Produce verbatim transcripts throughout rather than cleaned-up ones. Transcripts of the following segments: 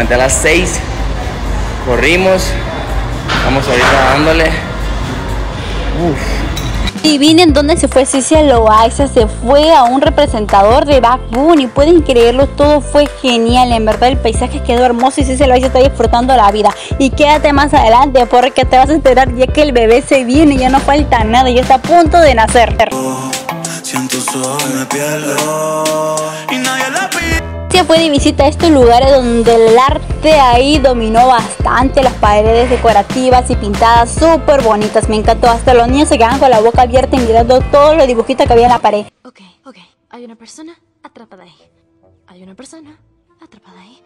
levanté a las seis, corrimos, vamos ahorita dándole. Uf. Adivinen dónde se fue Sisi Loaiza. Se fue a un representador de Bad Bunny. Pueden creerlo, todo fue genial. En verdad el paisaje quedó hermoso y Sisi Loaiza está disfrutando la vida. Y quédate más adelante porque te vas a enterar ya que el bebé se viene. Ya no falta nada, ya está a punto de nacer. Siento solo me pierdo y nadie la pide. Se fue de visita a estos lugares donde el arte ahí dominó bastante, las paredes decorativas y pintadas súper bonitas, me encantó, hasta los niños se quedaban con la boca abierta y mirando todos los dibujitos que había en la pared. Ok, ok, hay una persona atrapada ahí, hay una persona atrapada ahí.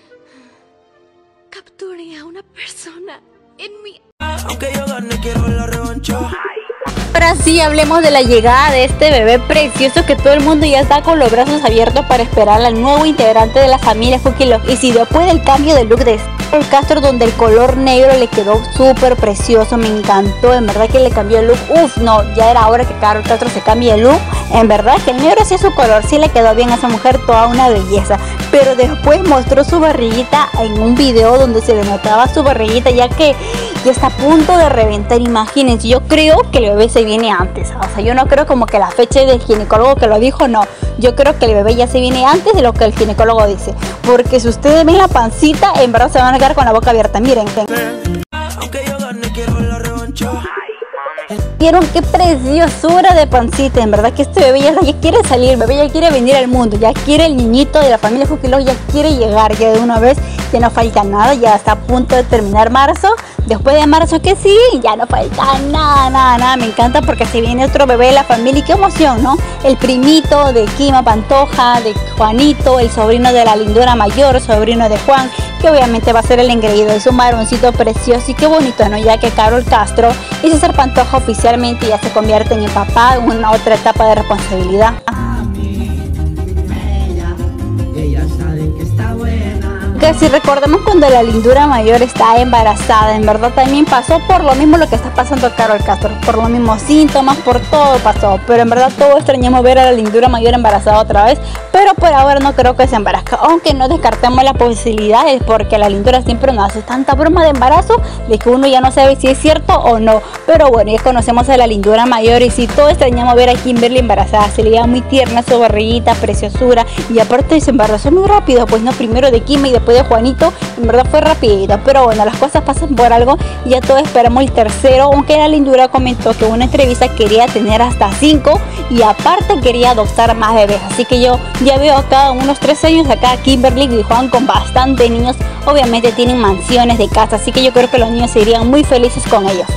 Capturé a una persona en mi... Aunque yo gane quiero la revancha. Ahora sí, hablemos de la llegada de este bebé precioso que todo el mundo ya está con los brazos abiertos para esperar al nuevo integrante de la familia Cookie Love. Y si después del cambio de look de Karol Castro, donde el color negro le quedó súper precioso, me encantó, en verdad que le cambió el look. Uf, no, ya era hora que Karol Castro se cambie el look. En verdad que el negro sí es su color, sí le quedó bien a esa mujer, toda una belleza. Pero después mostró su barriguita en un video donde se le notaba su barriguita, ya que ya está a punto de reventar. Imagínense, yo creo que el bebé se viene antes, o sea, yo no creo como que la fecha del ginecólogo que lo dijo, no, yo creo que el bebé ya se viene antes de lo que el ginecólogo dice, porque si ustedes ven la pancita, en verdad se van a quedar con la boca abierta, miren. Aunque yo gane quiero la revancha. ¿Vieron qué preciosura de pancita? En verdad que este bebé ya, ya quiere salir, el bebé ya quiere venir al mundo, ya quiere el niñito de la familia Cookie Love, ya quiere llegar, ya de una vez, ya no falta nada, ya está a punto de terminar marzo. Después de marzo que sí, ya no falta nada, nada, nada. Me encanta porque se viene otro bebé de la familia y qué emoción, ¿no? El primito de Kima Pantoja, de Juanito, el sobrino de la lindura mayor, sobrino de Juan, que obviamente va a ser el engreído. Es un varoncito precioso y qué bonito, ¿no? Ya que Karol Castro y César Pantoja oficialmente ya se convierten en papá en una otra etapa de responsabilidad. Que si recordamos cuando la lindura mayor está embarazada, en verdad también pasó por lo mismo lo que está pasando a Karol Castro, por los mismos síntomas, por todo pasó, pero en verdad todo extrañamos ver a la lindura mayor embarazada otra vez, pero por ahora no creo que se embarazca, aunque no descartemos las posibilidades, porque la lindura siempre nos hace tanta broma de embarazo de que uno ya no sabe si es cierto o no, pero bueno, ya conocemos a la lindura mayor y si todo extrañamos ver a Kimberly embarazada, se le veía muy tierna su barriguita, preciosura, y aparte se embarazó muy rápido, pues no, primero de Kim y después de Juanito, en verdad fue rapidito, pero bueno, las cosas pasan por algo y ya todos esperamos el tercero, aunque la lindura comentó que en una entrevista quería tener hasta cinco y aparte quería adoptar más bebés, así que yo ya veo acá unos tres años acá Kimberly y Juan con bastante niños, obviamente tienen mansiones de casa, así que yo creo que los niños serían muy felices con ellos.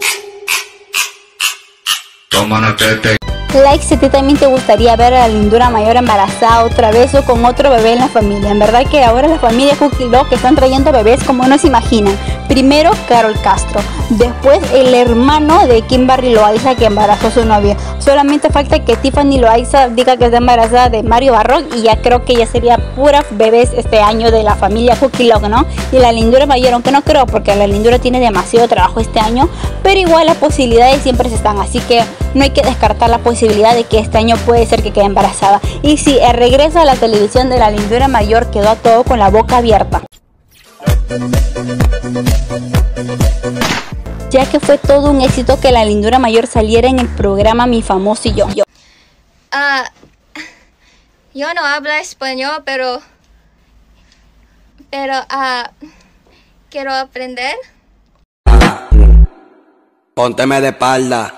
Like si a ti también te gustaría ver a la lindura mayor embarazada otra vez o con otro bebé en la familia. En verdad que ahora las familias Cookie Love que están trayendo bebés como no se imaginan. Primero Karol Castro, después el hermano de Kimberly Loaiza que embarazó a su novia. Solamente falta que Tiffany Loaiza diga que está embarazada de Mario Barroc y ya creo que ya sería pura bebés este año de la familia Cookie Love, ¿no? Y la lindura mayor, aunque no creo porque la lindura tiene demasiado trabajo este año, pero igual las posibilidades siempre se están, así que no hay que descartar la posibilidad de que este año puede ser que quede embarazada. Y si el regreso a la televisión de la lindura mayor quedó a todo con la boca abierta, ya que fue todo un éxito que la lindura mayor saliera en el programa Mi Famoso y Yo. Yo, uh, yo no hablo español, pero pero uh, quiero aprender. Pónteme de espalda.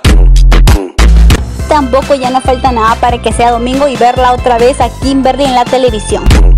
Tampoco ya no falta nada para que sea domingo y verla otra vez a Kimberly en la televisión.